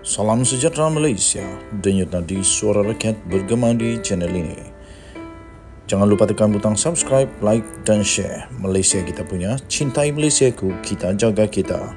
Salam sejahtera Malaysia, denyut nadi suara rakyat bergema di channel ini. Jangan lupa tekan butang subscribe, like dan share. Malaysia kita punya, cintai Malaysiaku, kita jaga kita.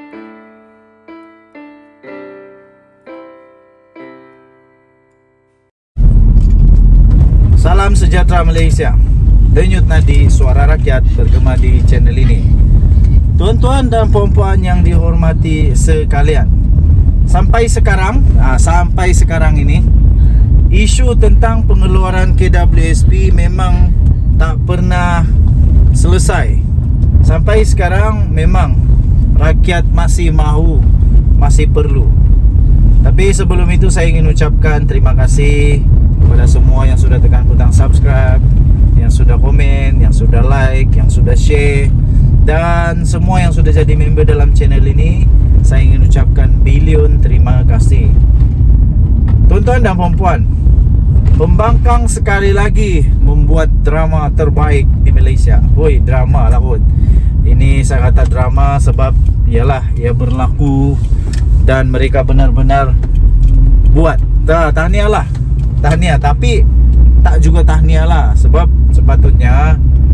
Salam sejahtera Malaysia, denyut nadi suara rakyat bergema di channel ini. Tuan-tuan dan puan-puan yang dihormati sekalian, sampai sekarang ini isu tentang pengeluaran KWSP memang tak pernah selesai. Sampai sekarang memang rakyat masih mahu, masih perlu. Tapi sebelum itu saya ingin ucapkan terima kasih kepada semua yang sudah tekan butang subscribe, yang sudah komen, yang sudah like, yang sudah share, dan semua yang sudah jadi member dalam channel ini. Saya ingin ucapkan bilion terima kasih. Tuan-tuan dan puan-puan, pembangkang sekali lagi membuat drama terbaik di Malaysia. Woi, drama lah kot. Ini saya kata drama sebab ialah ia berlaku dan mereka benar-benar buat. Tahniah lah, tahniah. Tapi tak juga tahniah lah, sebab sepatutnya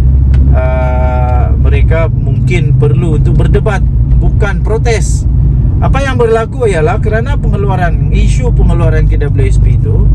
mereka mungkin perlu untuk berdebat, bukan protes. Apa yang berlaku ialah kerana isu pengeluaran KWSP itu,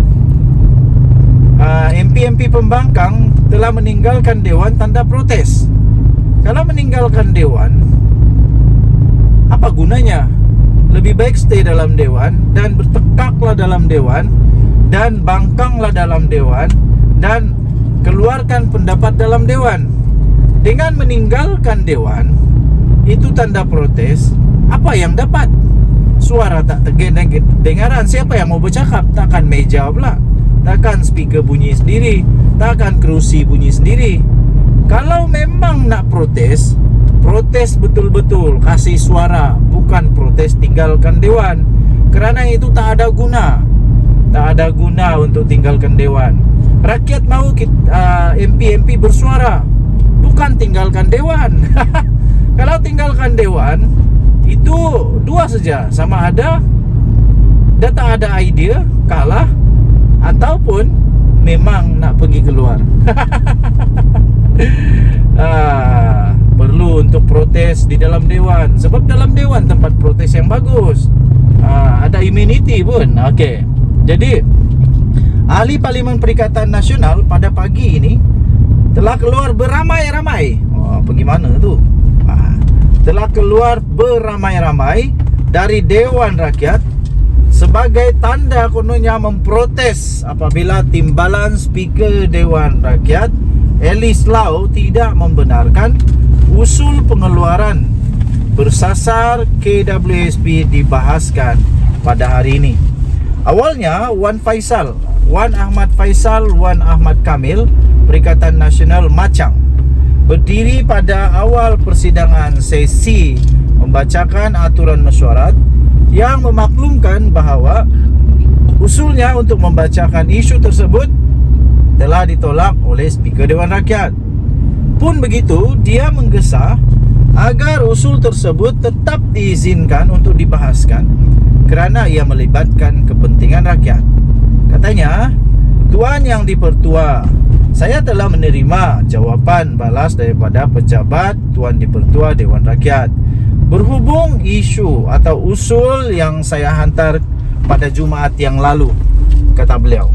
MP-MP pembangkang telah meninggalkan Dewan tanda protes. Kalau meninggalkan Dewan, apa gunanya? Lebih baik stay dalam Dewan dan bertekaklah dalam Dewan dan bangkanglah dalam Dewan dan keluarkan pendapat dalam Dewan. Dengan meninggalkan Dewan, itu tanda protes. Apa yang dapat? Suara tak terdengaran. Siapa yang mau bercakap? Takkan meja pula, takkan speaker bunyi sendiri, takkan kerusi bunyi sendiri. Kalau memang nak protes, protes betul-betul, kasih suara, bukan protes tinggalkan Dewan. Kerana itu tak ada guna. Tak ada guna untuk tinggalkan Dewan. Rakyat mahu MP-MP bersuara, bukan tinggalkan Dewan. Kalau tinggalkan Dewan, itu dua saja, sama ada dah tak ada idea, kalah, ataupun memang nak pergi keluar. Perlu untuk protes di dalam Dewan, sebab dalam Dewan tempat protes yang bagus. Ada immunity pun. Okey. Jadi ahli Parlimen Perikatan Nasional pada pagi ini telah keluar beramai-ramai. Pergi mana tu? Telah keluar beramai-ramai dari Dewan Rakyat sebagai tanda kononnya memprotes apabila timbalan Speaker Dewan Rakyat Alice Lau tidak membenarkan usul pengeluaran bersasar KWSP dibahaskan pada hari ini. Awalnya Wan Ahmad Faisal, Wan Ahmad Kamil, Perikatan Nasional Machang berdiri pada awal persidangan sesi membacakan aturan mesyuarat yang memaklumkan bahawa usulnya untuk membacakan isu tersebut telah ditolak oleh Speaker Dewan Rakyat. Pun begitu, dia menggesa agar usul tersebut tetap diizinkan untuk dibahaskan kerana ia melibatkan kepentingan rakyat. Katanya, Tuan Yang Dipertua, saya telah menerima jawapan balas daripada pejabat Tuan Dipertua Dewan Rakyat berhubung isu atau usul yang saya hantar pada Jumaat yang lalu, kata beliau.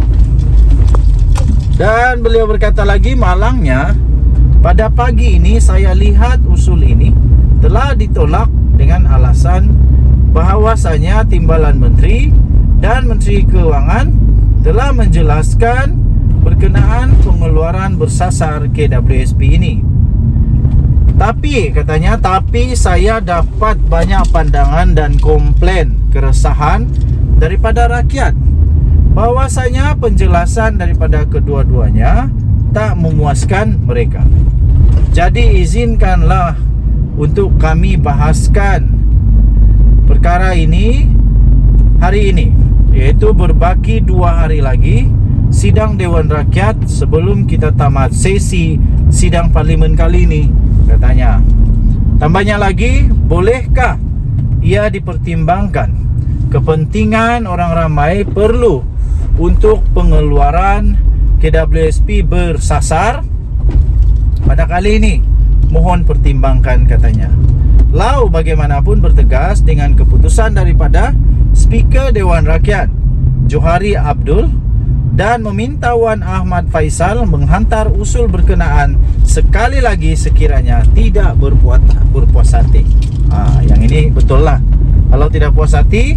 Dan beliau berkata lagi, malangnya pada pagi ini saya lihat usul ini telah ditolak dengan alasan bahawasanya timbalan menteri dan Menteri Keuangan telah menjelaskan berkenaan pengeluaran bersasar KWSP ini. Tapi katanya, saya dapat banyak pandangan dan komplain keresahan daripada rakyat bahwasanya penjelasan daripada kedua-duanya tak memuaskan mereka. Jadi izinkanlah untuk kami bahaskan perkara ini hari ini, iaitu berbaki 2 hari lagi sidang Dewan Rakyat sebelum kita tamat sesi sidang parlimen kali ini, katanya. Tambahnya lagi, bolehkah ia dipertimbangkan kepentingan orang ramai perlu untuk pengeluaran KWSP bersasar. Pada kali ini mohon pertimbangkan, katanya. Lau bagaimanapun bertegas dengan keputusan daripada Speaker Dewan Rakyat Johari Abdul dan meminta Wan Ahmad Faisal menghantar usul berkenaan sekali lagi sekiranya tidak berpuas hati. Yang ini betul lah. Kalau tidak puas hati,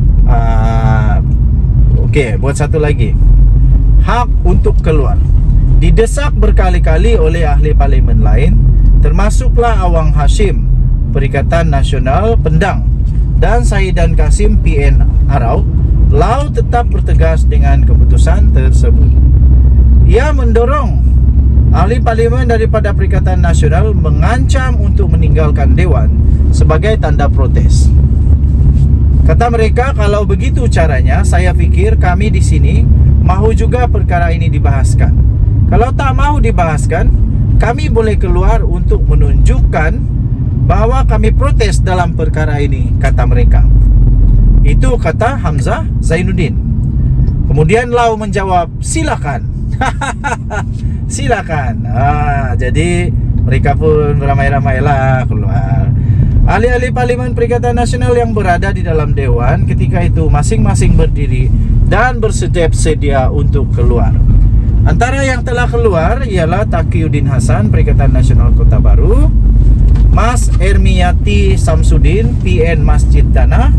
okey, buat satu lagi. Hak untuk keluar didesak berkali-kali oleh ahli parlimen lain, termasuklah Awang Hashim, Perikatan Nasional Pendang, dan Saidan Kasim PN Arau. Lau tetap bertegas dengan keputusan tersebut. Ia mendorong ahli parlimen daripada Perikatan Nasional mengancam untuk meninggalkan Dewan sebagai tanda protes. Kata mereka, kalau begitu caranya, saya fikir kami di sini mahu juga perkara ini dibahaskan. Kalau tak mahu dibahaskan, kami boleh keluar untuk menunjukkan bahawa kami protes dalam perkara ini, kata mereka. Itu kata Hamzah Zainuddin. Kemudian Lau menjawab, silakan. Silakan. Jadi mereka pun beramai-ramailah keluar. Ahli-ahli Parlimen Perikatan Nasional yang berada di dalam Dewan ketika itu masing-masing berdiri dan bersedia untuk keluar. Antara yang telah keluar ialah Taqiyuddin Hasan, Perikatan Nasional Kota Baru, Mas Ermiyati Samsudin, PN Masjid Tanah,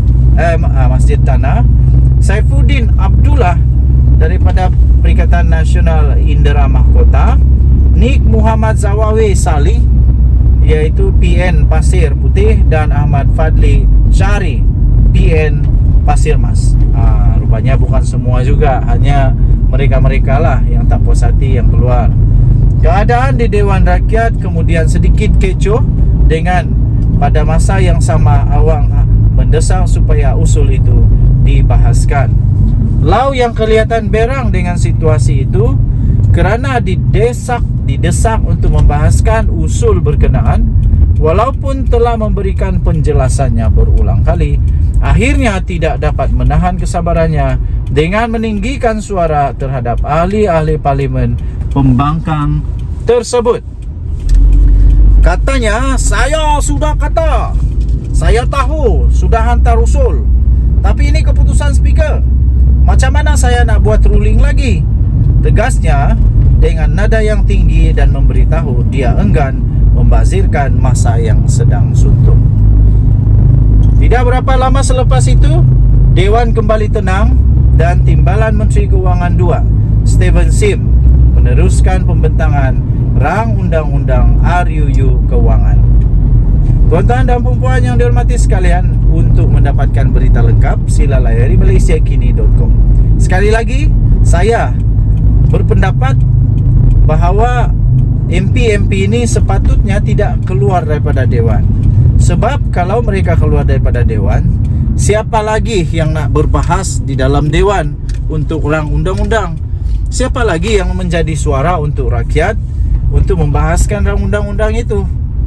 Saifuddin Abdullah daripada Perikatan Nasional Indera Mahkota, Nik Muhammad Zawawi Salih, iaitu PN Pasir Putih, dan Ahmad Fadli Syari, PN Pasir Mas. Rupanya bukan semua juga, hanya mereka-mereka lah yang tak puas hati yang keluar. Keadaan di Dewan Rakyat kemudian sedikit kecoh dengan pada masa yang sama Awang mendesak supaya usul itu dibahaskan. Lau yang kelihatan berang dengan situasi itu kerana didesak untuk membahaskan usul berkenaan, walaupun telah memberikan penjelasannya berulang kali, akhirnya tidak dapat menahan kesabarannya dengan meninggikan suara terhadap ahli-ahli parlimen pembangkang tersebut. Katanya, saya sudah kata, saya tahu sudah hantar usul, tapi ini keputusan speaker. Macam mana saya nak buat ruling lagi? Tegasnya dengan nada yang tinggi dan memberitahu dia enggan membazirkan masa yang sedang suntuk. Tidak berapa lama selepas itu, Dewan kembali tenang dan Timbalan Menteri Keuangan II, Stephen Sim, meneruskan pembentangan rang undang-undang RUU Keuangan. Tuan-tuan dan puan yang dihormati sekalian, untuk mendapatkan berita lengkap, sila layari malaysiakini.com. Sekali lagi, saya berpendapat bahawa MP-MP ini sepatutnya tidak keluar daripada Dewan. Sebab kalau mereka keluar daripada Dewan, siapa lagi yang nak berbahas di dalam Dewan untuk rang undang-undang? Siapa lagi yang menjadi suara untuk rakyat untuk membahaskan rang undang-undang itu?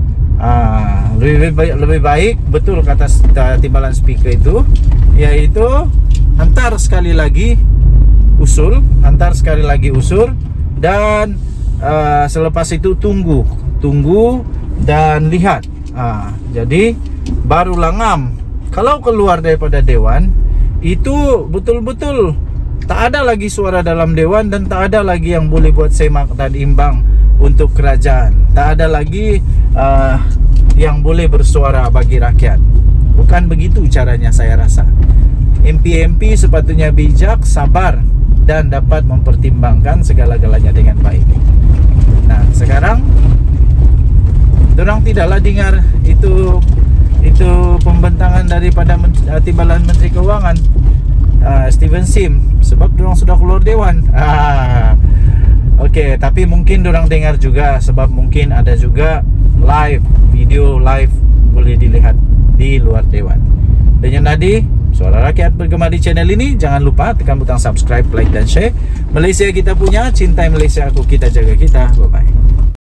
Lebih baik, betul kata timbalan speaker itu, iaitu hantar sekali lagi usul, dan selepas itu tunggu dan lihat. Jadi barulah ngam. Kalau keluar daripada Dewan, itu betul-betul tak ada lagi suara dalam Dewan, dan tak ada lagi yang boleh buat semak dan imbang untuk kerajaan. Tak ada lagi yang boleh bersuara bagi rakyat. Bukan begitu caranya, saya rasa. MP-MP sepatutnya bijak, sabar, dan dapat mempertimbangkan segala-galanya dengan baik. Nah, sekarang dorang tidaklah dengar itu pembentangan daripada Timbalan Menteri Keuangan, Stephen Sim, sebab dorang sudah keluar Dewan. Okey, tapi mungkin dorang dengar juga, sebab mungkin ada juga video live boleh dilihat di luar Dewan. Dengan Nadi, Suara Rakyat bergema di channel ini. Jangan lupa tekan butang subscribe, like dan share. Malaysia kita punya, cintai Malaysia aku, kita jaga kita. Bye bye.